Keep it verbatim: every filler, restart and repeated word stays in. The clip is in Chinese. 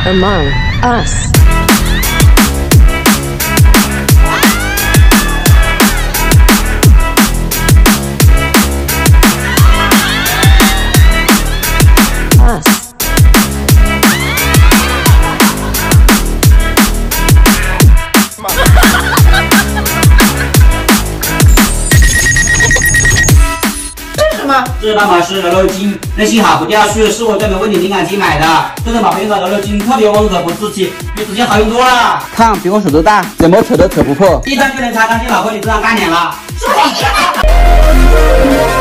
Among Us. Us. 这大马是柔柔巾，韧性好不掉絮，是我专门为你敏感肌买的。这种宝贝用的柔柔巾特别温和不刺激，比之前好用多了。 看，比我手都大，怎么扯都扯不破。 一张就能擦干净，老婆你这张干脸了，是不是？